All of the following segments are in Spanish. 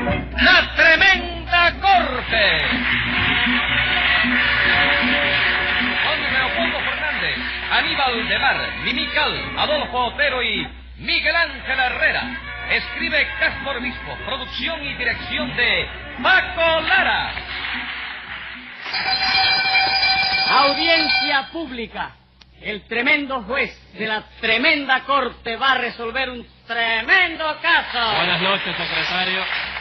La Tremenda Corte. Con Leopoldo Fernández, Aníbal de Mar, Mimical, Adolfo Otero y Miguel Ángel Herrera. Escribe Castro Obispo. Producción y dirección de Paco Lara. Audiencia pública. El tremendo juez de la tremenda corte va a resolver un tremendo caso. Buenas noches, secretario.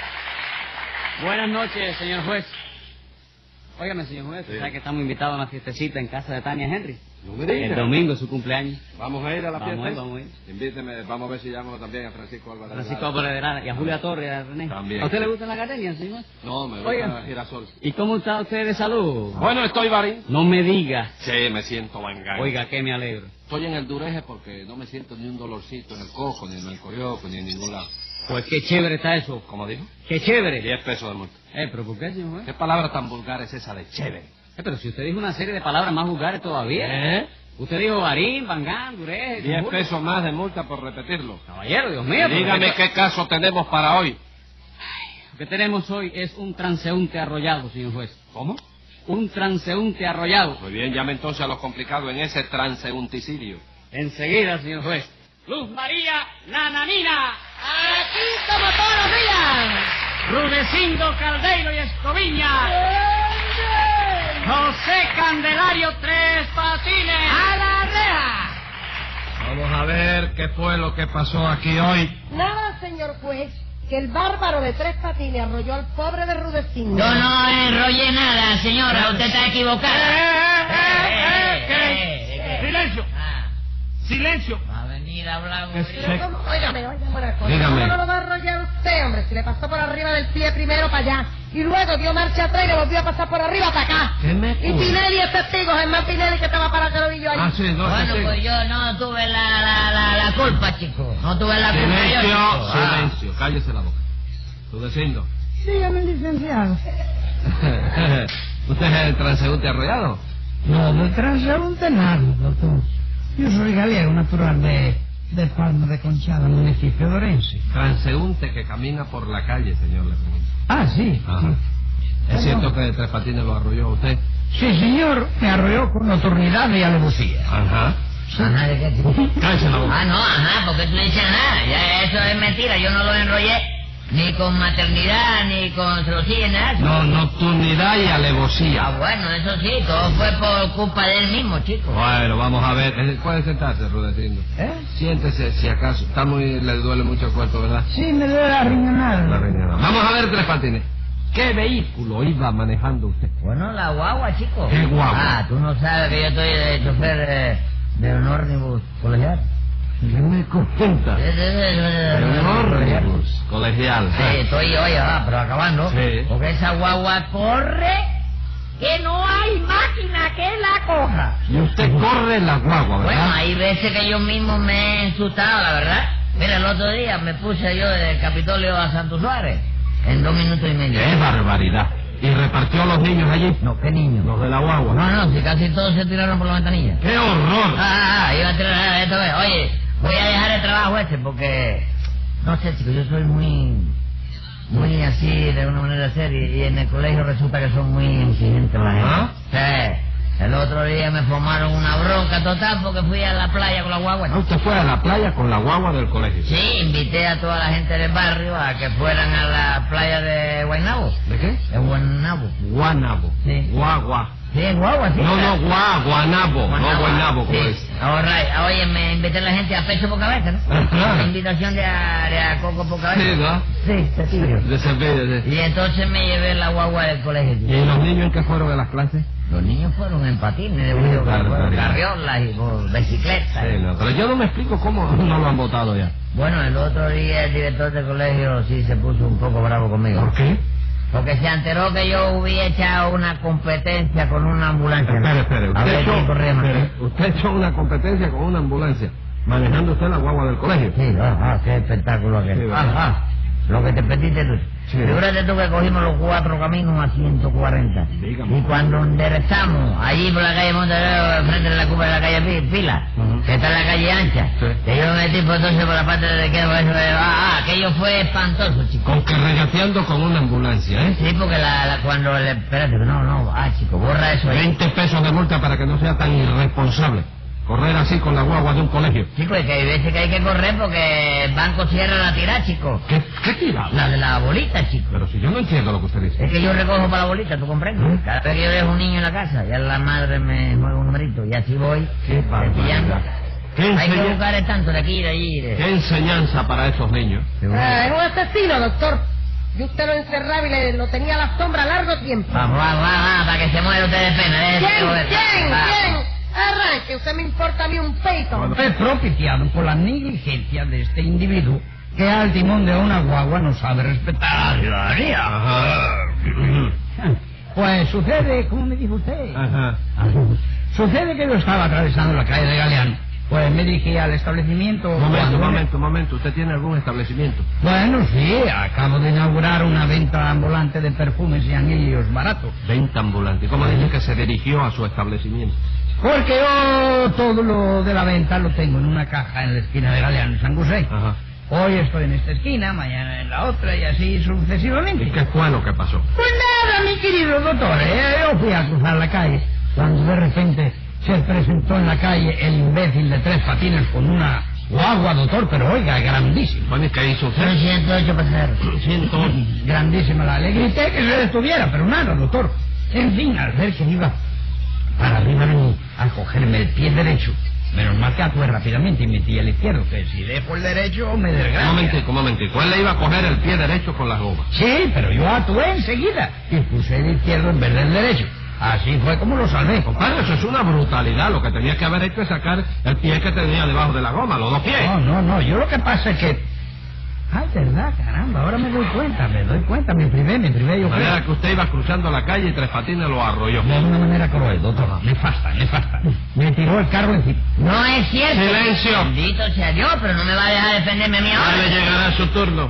Buenas noches, señor juez. Óigame, señor juez, Sí. ¿sabe que estamos invitados a una fiestecita en casa de Tania Henry? No me digas. El domingo es su cumpleaños. Vamos a ir a la fiesta. Vamos a ir. Invíteme, vamos a ver si llamo también a Francisco Álvarez. Francisco Álvarez de Lara y a Julia Torres y a René. También. ¿A usted le gusta la gardenia, señor juez? No, me Oiga. gusta girasol. ¿Y cómo está usted de salud? Bueno, estoy varín. No me diga. Sí, me siento vangán. Oiga, que me alegro. Estoy en el Dureje porque no me siento ni un dolorcito en el coco, ni en el corioco, ni en ningún lado. Pues qué chévere está eso. ¿Cómo dijo? Qué chévere. 10 pesos de multa. ¿Pero por qué, señor juez? ¿Qué palabra tan vulgar es esa de chévere? Pero si usted dijo una serie de palabras más vulgares todavía. ¿Eh? Usted dijo Barín, Bangán, Durez... 10 pesos más de multa por repetirlo. Caballero, Dios mío. pero Dígame esto- qué caso tenemos para hoy. Lo que tenemos hoy es un transeúnte arrollado, señor juez. ¿Cómo? Un transeúnte arrollado. Muy bien, llame entonces a lo complicado en ese transeúnticidio. Enseguida, señor juez. Luz María Nananina. Aquí como todos los días. Rudecindo Caldeiro y Escoviña. José Candelario Tres Patines. ¡A la reja! Vamos a ver qué fue lo que pasó aquí hoy. Nada, señor juez, que el bárbaro de Tres Patines arrolló al pobre de Rudecindo. Yo no enrollé nada, señora. Usted está equivocada. ¡Silencio! Ah, ¡Silencio! va a venir a hablar. Pero ¿cómo? Óigame una cosa. Dígame. ¿Cómo no lo va a arrollar usted, hombre? Si le pasó por arriba del pie primero para allá y luego dio marcha atrás y le volvió a pasar por arriba para acá. ¿Qué me Y ocurre? Pinelli es testigo, Germán Pinelli que estaba para que lo vi yo ahí. Ah, sí, no, Bueno, sí. pues yo no tuve la culpa, chico. No tuve la culpa yo, Silencio, chico. Ah. silencio, cállese la boca. Rudecindo. Dígame, licenciado. ¿Usted es el transeúnte arrollado? No, de transeúnte nada, doctor. Yo soy gallego, natural de Palma de Conchada, municipio de Orense. Transeúnte que camina por la calle, señor, le pregunto. Ah, sí. Ajá. ¿Es cierto que Tres Patines lo arrolló a usted? Sí, señor, me arrolló con notoriedad y alevosía. Ajá. Ajá, ¿de qué, chico? Cállese la boca. Ah, no, ajá, porque tú no dices nada. Ya eso es mentira. Yo no lo enrollé ni con maternidad, ni con celosía, nada. No, nocturnidad y Ah, alevosía. bueno, eso sí, todo fue por culpa de él mismo, chico. Bueno, vamos a ver. Puede sentarse, Rudecindo. ¿Eh? Siéntese, si acaso. Le duele mucho el cuerpo, ¿verdad? Sí, me duele la riñonada. La riñonada. Vamos a ver, Tres Patines. ¿Qué vehículo iba manejando usted? Bueno, la guagua, chico. ¿Qué guagua? Ah, tú no sabes que yo estoy de chofer de un ómnibus colegial. ¿Qué me comenta? Un ómnibus colegial. Sí, estoy, oye, pero acabando. Sí. Porque esa guagua corre que no hay máquina que la coja. Y usted corre la guagua, ¿verdad? Bueno, hay veces que yo mismo me he asustado, la verdad. Mira, el otro día me puse yo del Capitolio a Santo Suárez en 2 minutos y medio. ¡Qué barbaridad! ¿Y repartió a los niños allí? No, ¿qué niño? Los de la guagua. No, si casi todos se tiraron por la ventanilla. ¡Qué horror! Iba a tirar esto. Oye, voy a dejar el trabajo este porque... No sé, chicos, yo soy muy así, de una manera seria, y en el colegio resulta que son muy exigentes la gente. Sí. El otro día me formaron una bronca total porque fui a la playa con la guagua. Ah, usted fue a la playa con la guagua del colegio. Sí, invité a toda la gente del barrio a que fueran a la playa de Guaynabo. ¿De qué? De Guaynabo. Guanabo. Sí. Guagua. Sí, en guagua, sí. No, Guanabo. No, Guaynabo, como sí. es. Ahora, oye, me invité a la gente a pecho por cabeza, ¿no? Ajá. La invitación de a coco por cabeza. Sí, ¿no? Sí, te sigo. De Sevilla, sí. Y entonces me llevé la guagua del colegio. ¿Y los niños en qué fueron de las clases? Los niños fueron en patines, de carriolas y por bicicleta. Sí, no, pero yo no me explico cómo no lo han votado ya. Bueno, el otro día el director del colegio sí se puso un poco bravo conmigo. ¿Por qué? Porque se enteró que yo hubiera echado una competencia con una ambulancia. Espere. A ver quién corría más. Usted echó una competencia con una ambulancia, manejando usted la guagua del colegio. Sí, qué espectáculo aquel. Sí, ¿verdad? Lo que te pediste tú. Sí. Figúrate tú que cogimos los 4 caminos a 140. Dígame. Y cuando enderezamos, allí por la calle Monterrey, frente de la Cuba de la calle Pila, que está en la calle ancha, Sí. que yo me metí por entonces por la parte de izquierda, aquello fue espantoso, chico. Con que regateando con una ambulancia, ¿eh? Sí, porque cuando le... Espérate, chico, borra eso ahí. 20 pesos de multa para que no sea tan irresponsable. Correr así con la guagua de un colegio. Chico, es que hay veces que hay que correr porque el banco cierra la tirada, chico. ¿Qué tirada? La de la bolita, chico. Pero si yo no entiendo lo que usted dice. Es que yo recojo para la bolita, ¿tú comprendes? Cada vez que yo dejo un niño en la casa, ya la madre me mueve un numerito y así voy cepillando. Hay que buscar tanto de aquí y de allí. ¿Qué enseñanza para esos niños? Es un asesino, doctor. Y usted lo encerraba y lo tenía a la sombra largo tiempo. Vamos, para que se muera usted de pena. ¿Quién? Arranque, usted me importa a mí un peito. Es propiciado por la negligencia de este individuo que al timón de una guagua no sabe respetar a la ciudadanía. Ajá. Pues sucede, ¿cómo me dijo usted? Ajá. Sucede que yo estaba atravesando la calle de Galeano. Pues me dirigí al establecimiento... Momento. ¿Usted tiene algún establecimiento? Bueno, sí, acabo de inaugurar una venta ambulante de perfumes y anillos baratos. Venta ambulante. ¿Cómo dice que se dirigió a su establecimiento? Porque yo todo lo de la venta lo tengo en una caja en la esquina de Galeano y San José. Ajá. Hoy estoy en esta esquina, mañana en la otra y así sucesivamente. ¿Y qué fue lo que pasó? Pues nada, mi querido doctor, yo fui a cruzar la calle cuando de repente se presentó en la calle el imbécil de 3 patines con una guagua, doctor, pero oiga, grandísima. Bueno, ¿y qué hizo usted? 108 pasajeros. 108. Grandísima, le grité que se detuviera, pero nada, doctor. En fin, al ver que iba para arriba de mí a cogerme el pie derecho, menos mal que actué rápidamente y metí el izquierdo, que si dejo el derecho me desgracia. Un momentico. Él le iba a coger el pie derecho con las gomas. Sí, pero yo actué enseguida y puse el izquierdo en vez del derecho. Así fue como lo salvé. Compadre, eso es una brutalidad. Lo que tenía que haber hecho es sacar el pie que tenía debajo de la goma, los 2 pies. No, yo lo que pasa es que... Ay, verdad, caramba, ahora me doy cuenta, me privé, yo De creo. manera que usted iba cruzando la calle y 3 patines lo arrolló. De una manera cruel, doctor, nefasta. Me tiró el carro encima. No es cierto. ¡Silencio! Bendito sea Dios, pero no me va a dejar defenderme a mí Ya ahora. le llegará su turno.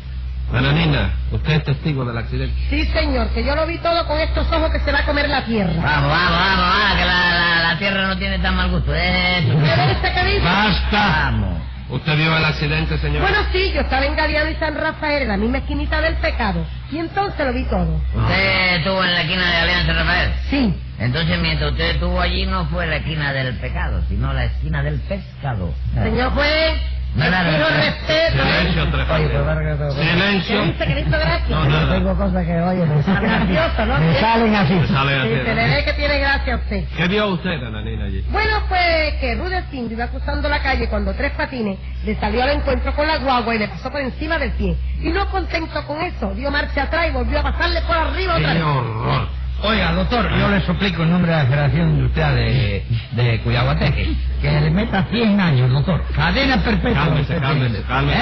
Nananina, usted es testigo del accidente. Sí, señor, que yo lo vi todo con estos ojos que se va a comer la tierra. Vamos, que la tierra no tiene tan mal gusto. ¿Usted dice que dice? ¡Basta! Vamos. ¿Usted vio el accidente, señor? Bueno, sí, yo estaba en Galeano y San Rafael, en la misma esquinita del pecado. Y entonces lo vi todo. ¿Usted estuvo en la esquina de Alianza Rafael? Sí. Entonces, mientras usted estuvo allí, no fue la esquina del pecado, sino la esquina del pescado. Señor juez, exijo respeto. Silencio, 3 patines. ¿Qué Silencio. dice que le hizo gracia? No, nada. Tengo cosas que, oye, me salen así. Gracioso, ¿no? Me salen así. Me sale Sí, así, se le ¿no? ve que tiene gracia a usted. ¿Qué vio usted, Nananina, allí? Bueno, pues que Rudecindo iba cruzando la calle cuando 3 patines le salió al encuentro con la guagua y le pasó por encima del pie. Y no contento con eso, dio marcha atrás y volvió a pasarle por arriba otra ¡Qué vez. horror! Oiga, doctor, yo le suplico en nombre de la Federación Industrial de Cuyaguateque que le meta 100 años, doctor. Cadena perpetua. Cálmese.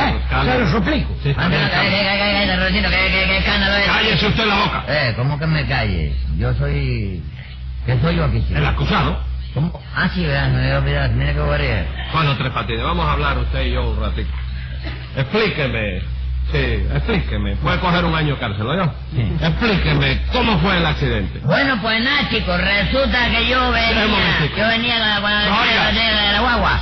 Se lo suplico. Sí, está bien, cálmese. Cállate, Rosito, qué escándalo es. ¡Cállese usted la boca! ¿Cómo que me calle? Yo soy... ¿Qué soy yo aquí, chico? El acusado. ¿Cómo? Ah, sí, verdad, me había olvidado, mira qué guardia. Bueno, 3 patines, vamos a hablar usted y yo un ratito. Explíqueme. Sí, explíqueme. Puede coger 1 año de cárcel, ¿no? Sí. Explíqueme, ¿cómo fue el accidente? Bueno, pues nada, chicos, resulta que yo Un momentico. venía con Oiga. la guagua.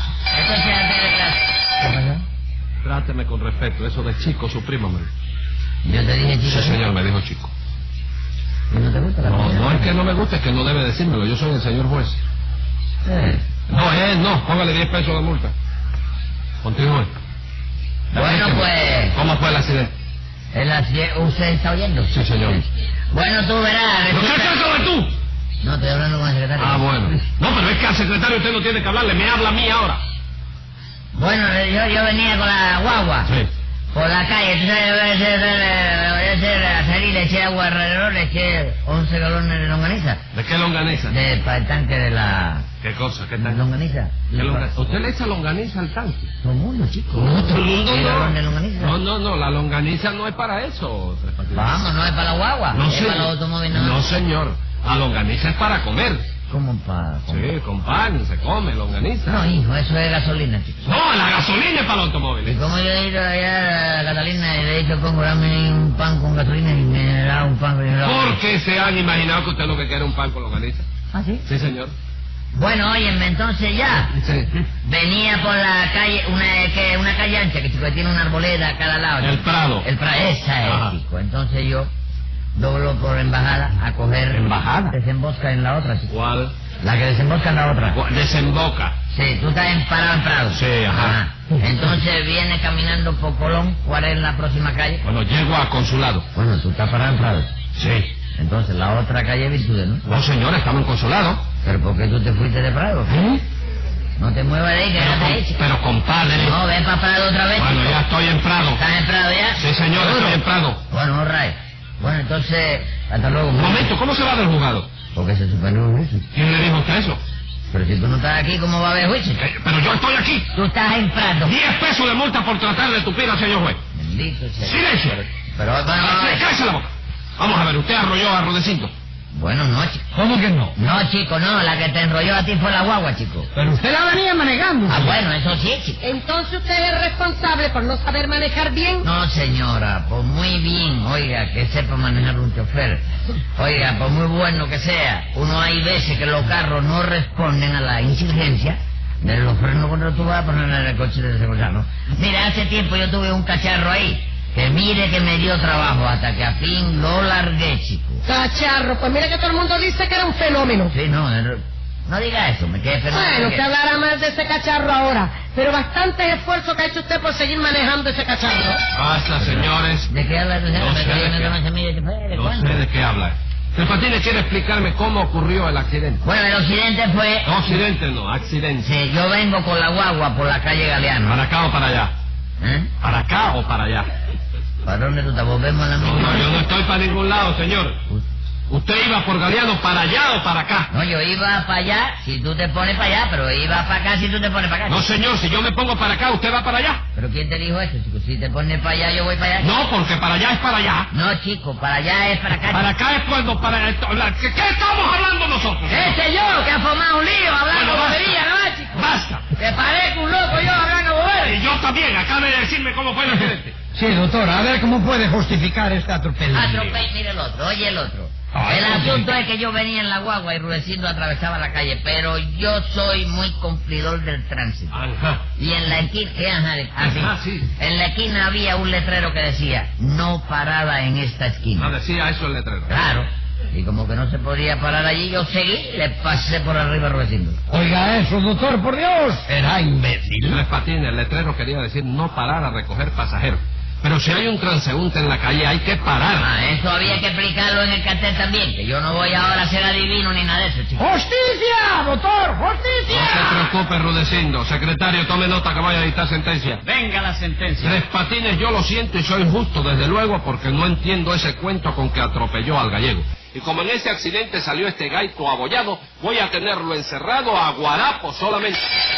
Entonces, Tráteme con respeto, eso de chico, suprímame. yo te dije, chico. Sí, señor, me dijo chico. ¿No te gusta la No, comida? no es que no me guste, es que no debe decírmelo, yo soy el señor juez. No, póngale 10 pesos de multa. Continúe. Bueno, pues... ¿Cómo fue el accidente? ¿Usted está oyendo? Sí, señor. Bueno, tú verás. ¿Pero qué es eso de tú? No, estoy hablando con el secretario. Ah, bueno. No, pero es que al secretario usted no tiene que hablarle, me habla a mí ahora. Bueno, yo venía con la guagua. Sí. Por la calle, tú sabes, a salir, le eché agua alrededor, le eché 11 galones de longaniza. ¿De qué longaniza? Para el tanque de la... ¿Qué cosa? ¿Qué tal? ¿Longaniza? ¿Usted le echa longaniza al tanque? Todo el mundo, chico. No, todo el mundo ¿Qué galón de no. longaniza? No, la longaniza no es para eso, Tres Patines. Vamos, no es para la guagua, No, es señor. para los automóviles. No, señor. La longaniza es para comer. como para... Sí, con pan, se come, longaniza. No, hijo, eso es gasolina, chico. No, la gasolina es para los Y automóviles. como yo he ido allá a Catalina y le he dicho, pongo, dame un pan con gasolina y me da un pan con gasolina. ¿Por qué se han imaginado que usted lo que quiere es un pan con longaniza? ¿Ah, sí? Sí, señor. Bueno, óyeme, entonces ya. Sí. Venía por la calle, una calle ancha, que chico, tiene una arboleda a cada lado. El Prado. El Prado, esa es, Ajá. chico. Entonces yo doblo por embajada a coger... ¿Embajada? Desembosca en la otra, chico. ¿Cuál? La que desemboca en la otra. Desemboca. Sí, tú estás parado en Prado. Sí, ajá. Entonces viene caminando por Colón. ¿Cuál es la próxima calle? Bueno, llego a Consulado. Bueno, tú estás parado en Prado. Sí. Entonces la otra calle es Virtudes, ¿no? No, señor, estamos en Consulado. ¿Pero por qué tú te fuiste de Prado? No te muevas de ahí, quédate ahí, chico. Pero compadre. No, ven para Prado otra vez. Bueno, chico. ya estoy en Prado. ¿Estás en Prado ya? Sí, señor, ¿Seguro? estoy en Prado. Bueno, all right. Bueno, entonces, hasta luego. Un momento, ¿cómo se va del juzgado? Porque se suspendió un juicio. ¿Quién le dijo a usted eso? Pero si tú no estás aquí, ¿cómo va a haber juicio? Pero yo estoy aquí. Tú estás en Prado. 10 pesos de multa por tratar de tupir al señor juez. Bendito sea. ¡Silencio! Pero, bueno, ¡Cállese la boca! Vamos a ver, usted arrolló a Rudecindo. bueno, no, chico. ¿Cómo que no? No, chico, no. La que te enrolló a ti fue la guagua, chico. Pero usted la venía manejando. Ah, bueno, eso sí, chico. Entonces usted es responsable por no saber manejar bien. No, señora, pues muy bien, oiga, que sepa manejar un chofer. Oiga, pues muy bueno que sea. Uno hay veces que los carros no responden a la exigencia de los frenos cuando tú vas a poner en el coche de seguridad, ¿no? Mira, hace tiempo yo tuve un cacharro ahí, que mire que me dio trabajo hasta que a fin lo largué, chico. Cacharro, pues mira que todo el mundo dice que era un fenómeno. Sí, no diga eso, me quedé fenomenal. Bueno, usted hablará más de ese cacharro ahora, pero bastante esfuerzo que ha hecho usted por seguir manejando ese cacharro. Basta, señores. ¿De qué habla tu señora? No sé de qué. No sé de qué habla. El Patines quiere explicarme cómo ocurrió el accidente. Bueno, el accidente fue... No, accidente no, accidente. Sí, yo vengo con la guagua por la calle Galeano. ¿Para acá o para allá? ¿Eh? ¿Para acá o para allá? ¿Para dónde tú te volvemos a la No, misma? no, yo no estoy para ningún lado, señor. ¿Usted iba por Galeano para allá o para acá? No, yo iba para allá si tú te pones para allá, pero iba para acá si tú te pones para acá. No, señor, si yo me pongo para acá, ¿usted va para allá? ¿Pero quién te dijo eso, chico? Si te pones para allá, yo voy para allá. No, porque para allá es para allá. No, chico, para allá es para acá. Para acá es cuando para... ¿Qué estamos hablando nosotros? ¡Ese yo, que ha formado un lío hablando Bueno, basta. bobería, ¿no, chico? ¡Basta! Te parezco un loco yo hablando bobería. Y yo también, acabe de decirme cómo fue el accidente. Sí, doctor, a ver cómo puede justificar este atropello. Mire el otro, oye el otro. Ay, El ¿cómo asunto que? es que yo venía en la guagua y Rudecindo atravesaba la calle, pero yo soy muy cumplidor del tránsito. Ajá. Y en la esquina, Ajá, sí. En la esquina había un letrero que decía, no parada en esta No esquina. decía eso el letrero. Claro. Y como que no se podía parar allí, yo seguí, le pasé por arriba a Rudecindo. Oiga eso, doctor, por Dios. Era imbécil. Tres Patines, el letrero quería decir no parar a recoger pasajeros. Pero si hay un transeúnte en la calle, hay que parar. Ah, eso había que explicarlo en el cartel también, que yo no voy ahora a ser adivino ni nada de eso, chico. ¡Justicia, doctor! No ¡Justicia! se preocupe, Rudecindo. Secretario, tome nota que vaya a dictar sentencia. Venga la sentencia. Tres Patines, yo lo siento y soy justo, desde luego, porque no entiendo ese cuento con que atropelló al gallego. Y como en ese accidente salió este gaito abollado, voy a tenerlo encerrado a guarapo solamente.